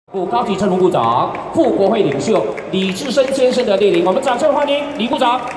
高级政务部长、副国会领袖李志深先生的莅临，我们掌声欢迎李部长。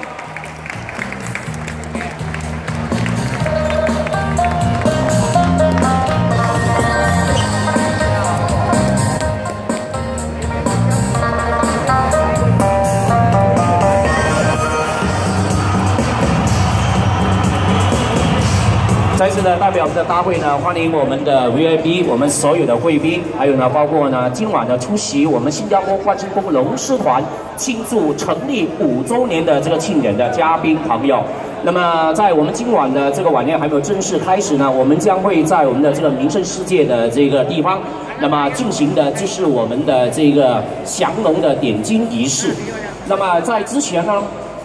再次呢，代表我们的大会呢，欢迎我们的 VIP， 我们所有的贵宾，还有呢，包括呢，今晚呢出席我们新加坡冠军宫龙狮团庆祝成立5周年的这个庆典的嘉宾朋友。那么，在我们今晚的这个晚宴还没有正式开始呢，我们将会在我们的这个名胜世界的这个地方，那么进行的就是我们的这个降龙的点睛仪式。那么在之前呢。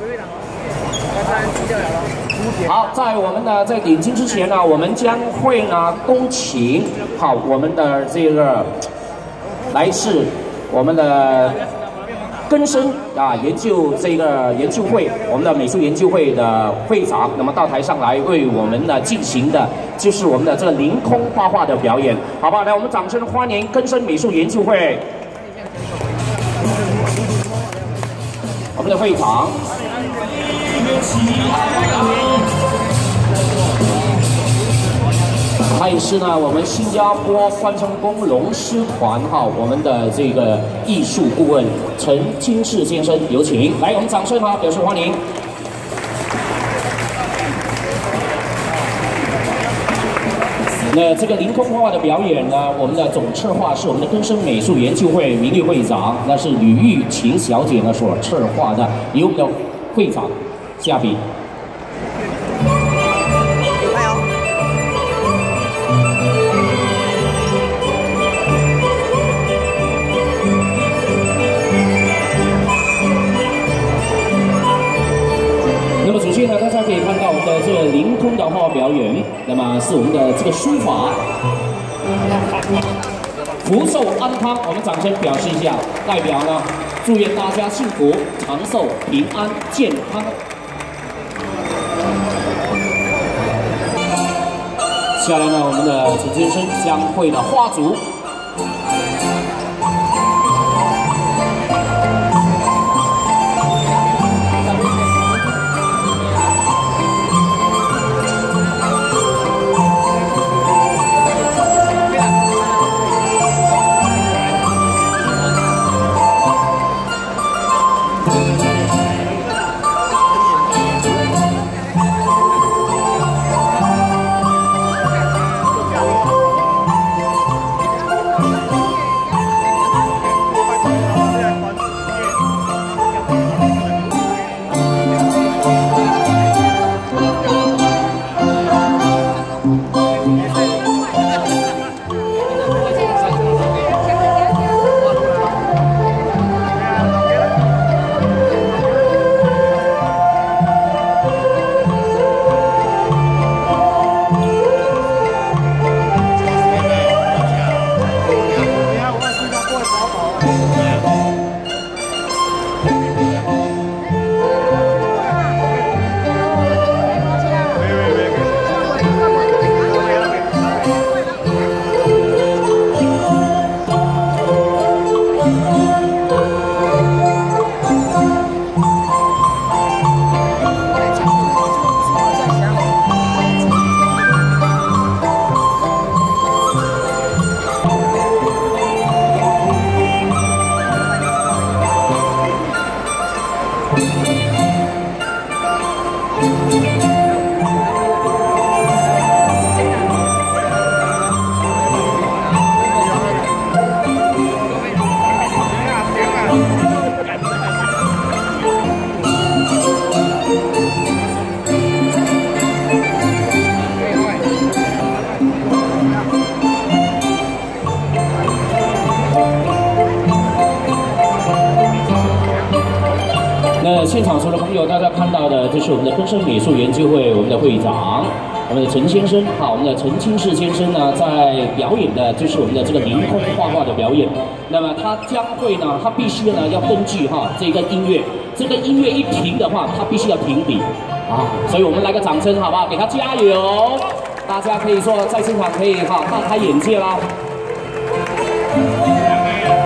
好，在我们的在点睛之前呢，我们将会呢恭请好我们的这个来自我们的根生研究会，我们的美术研究会的会长，那么到台上来为我们呢进行的就是我们的这个凌空画画的表演，好吧？来，我们掌声欢迎根生美术研究会我们的会长。 他也是呢，我们新加坡冠军宫龙狮团我们的这个艺术顾问陈金士先生，有请来，我们掌声表示欢迎。那这个凌空画画的表演呢，我们的总策划是我们的根生美术研究会名誉会长，那是吕玉琴小姐呢所策划的，由我们的会长下笔。 那么首先呢，大家可以看到我们的这个凌空的画表演，那么是我们的这个书法，福寿安康，我们掌声表示一下，代表呢祝愿大家幸福、长寿、平安、健康。下来呢，我们的陈先生将会的画竹。 那现场所有的朋友，大家看到的就是我们的根生美术研究会我们的会长，我们的陈先生，我们的陈金士先生呢，在表演的就是我们的这个凌空画画的表演。那么他将会呢，他必须呢要根据这个音乐，这个音乐一停的话，他必须要停笔所以我们来个掌声好不好？给他加油！大家可以说在现场可以大开眼界啦。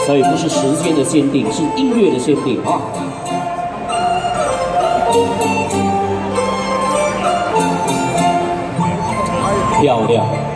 所以不是时间的限定，是音乐的限定啊。漂亮。